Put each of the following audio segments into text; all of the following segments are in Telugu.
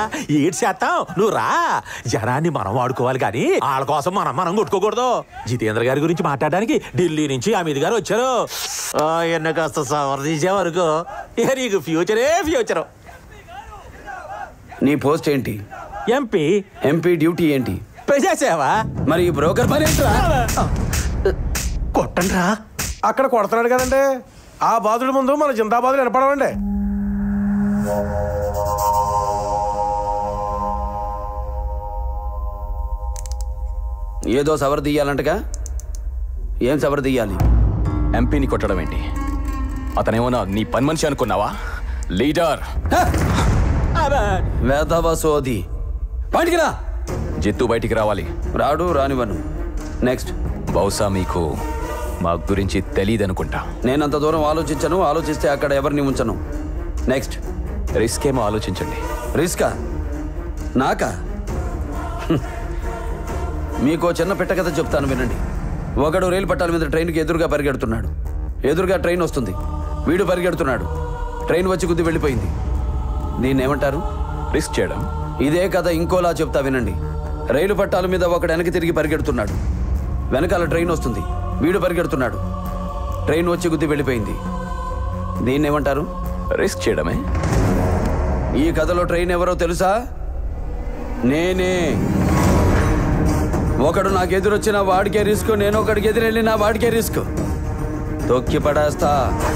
ఏడు చేస్తాం నువ్వు రా. జనాన్ని మనం వాడుకోవాలి కానీ వాళ్ళ కోసం మనం కొట్టుకోకూడదు. జితేంద్ర గారి గురించి మాట్లాడడానికి ఢిల్లీ నుంచి అమిత్ గారు వచ్చారు. ఎన్న కాస్త సవర్ తీసే వరకు ఇక నీకు ఫ్యూచర్. నీ పోస్ట్ ఏంటి? ఎంపీ. ఎంపీ డ్యూటీ ఏంటి? ప్రజాసేవా. మరి ఈ బ్రోకర్ పని ఏంట్రా? కొట్టండి రా. అక్కడ కొడుతున్నాడు కదండి, ఆ బాధుడి ముందు మన జిందాబాదులు వినపడవండి. ఏదో సవర్ తీయాలంటగా, ఏం సవర్ తీయాలి? ఎంపీని కొట్టడం ఏంటి? అతనేమన్నా నీ పని మనిషి అనుకున్నావా? లీడర్ వేదవ సోది. బయటికి రా. జిత్తు బయటికి రావాలి. రాడు, రానివ్వను. నెక్స్ట్. బహుశా మీకు మా గురించి తెలియదనుకుంటా. నేనంత దూరం ఆలోచించను, ఆలోచిస్తే అక్కడ ఎవరిని ఉంచను. నెక్స్ట్. రిస్క్ ఏమో ఆలోచించండి. రిస్కా? నాకా? మీకు చిన్న పెట్టకథ చెప్తాను వినండి. ఒకడు రైలు పట్టాల మీద ట్రైన్కి ఎదురుగా పరిగెడుతున్నాడు. ఎదురుగా ట్రైన్ వస్తుంది, వీడు పరిగెడుతున్నాడు. ట్రైన్ వచ్చి గుద్ది వెళ్ళిపోయింది. దీన్ని ఏమంటారు? రిస్క్ చేయడం. ఇదే కథ ఇంకోలా చెప్తా వినండి. రైలు పట్టాల మీద ఒకడు వెనక్కి తిరిగి పరిగెడుతున్నాడు. వెనకాల ట్రైన్ వస్తుంది, వీడు పరిగెడుతున్నాడు. ట్రైన్ వచ్చి గుద్ది వెళ్ళిపోయింది. దీన్ని ఏమంటారు? రిస్క్ చేయడమే. ఈ కథలో ట్రైన్ ఎవరో తెలుసా? నేనే. ఒకడు నాకు ఎదురొచ్చిన వాడికే రిస్క్, నేను ఒకడికి ఎదురెళ్ళిన వాడికే రిస్క్. తొక్కి పడేస్తా.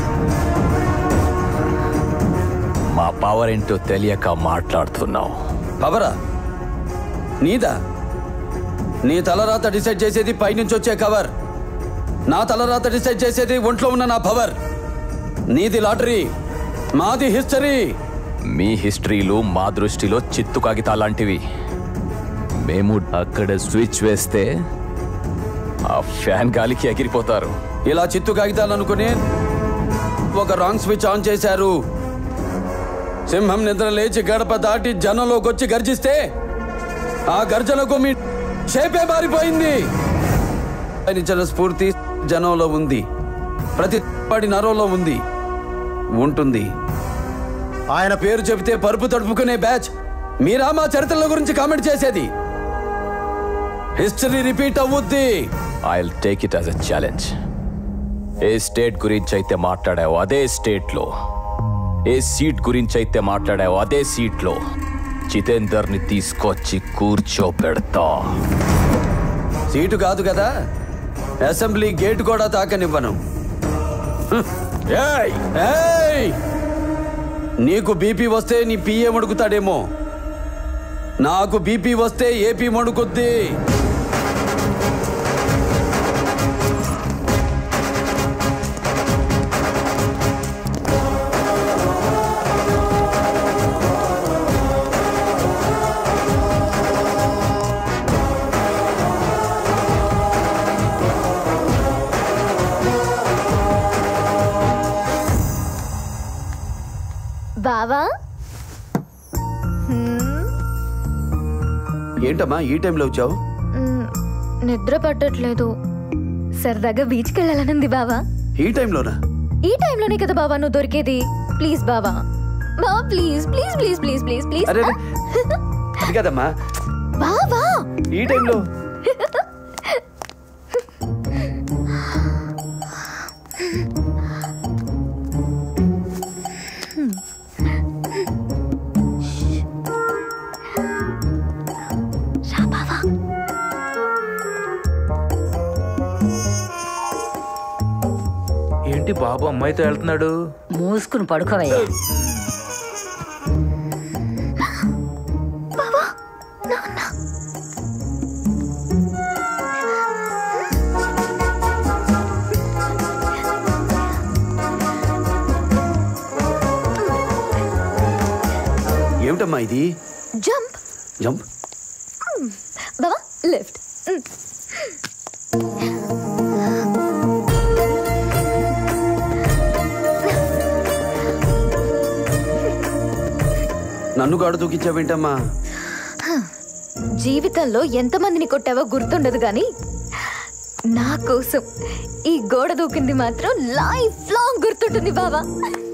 మా పవర్ ఏంటో తెలియక మాట్లాడుతున్నావు. పవరా? నీదా? నీ తలరాత డిసైడ్ చేసేది పైనుంచి వచ్చే కవర్. నా తలరాత డిసైడ్ చేసేది ఒంట్లో ఉన్న నా పవర్. నీది లాటరీ, మాది హిస్టరీ. మీ హిస్టరీలు మా దృష్టిలో చిత్తు కాగితా లాంటివి. మేము అక్కడ స్విచ్ వేస్తే ఆ ఫ్యాన్ గాలికి ఎగిరిపోతారు. ఇలా చిత్తు కాగితాలు అనుకుని ఒక రాంగ్ స్విచ్ ఆన్ చేశారు. సింహం నిద్ర లేచి గడప దాటి జనంలోకి వచ్చి గర్జిస్తే ఆ గర్జనకు మీ షేపే మారిపోయింది. ఆయన స్ఫూర్తి జనంలో ఉంది, ప్రతి పడి నరంలో ఉంది, ఉంటుంది. ఆయన పేరు చెబితే పరుపు తడుపుకునే బ్యాచ్ మీరా మా చరిత్రల గురించి కామెంట్ చేసేది? హిస్టరీ రిపీట్ అవుద్ది. I'll take it as a challenge. ఏ స్టేట్ గురించి అయితే మాట్లాడావో అదే స్టేట్లో, ఏ సీట్ గురించి అయితే మాట్లాడావో అదే సీట్లో జితేందర్ని తీసుకొచ్చి కూర్చోపెడతా. సీటు కాదు కదా, అసెంబ్లీ గేట్ కూడా తాకనివ్వను. నీకు బీపీ వస్తే నీ పిఏ మడుకుతాడేమో, నాకు బీపీ వస్తే ఏపీ మడుకుద్ది. బావా, ఏంటమ్మా ఈ టైంలో వచ్చావు? నిద్ర పట్టట్లేదు, సరదాగా బీచ్కి వెళ్ళాలనుంది బావా. ఈ టైంలోనా? ఈ టైంలోనే కదా బావా నువ్వు దొరికేది. ప్లీజ్ బావా, బావా please please please please please please. అరే అది కదమ్మా బావా, ఈ టైంలో. ఏంటి బాబు అమ్మాయితో వెళ్తున్నాడు? మూసుకుని పడుకోవయ్యా. ఏమిటమ్మా ఇది? Jump jump. బావా లిఫ్ట్. నన్ను గాడు దూకించావేంటమ్మా? జీవితంలో ఎంతమందిని కొట్టావో గుర్తుండదు గాని నా కోసం ఈ గోడ దూకింది మాత్రం లైఫ్ లాంగ్ గుర్తుంటుంది బావా.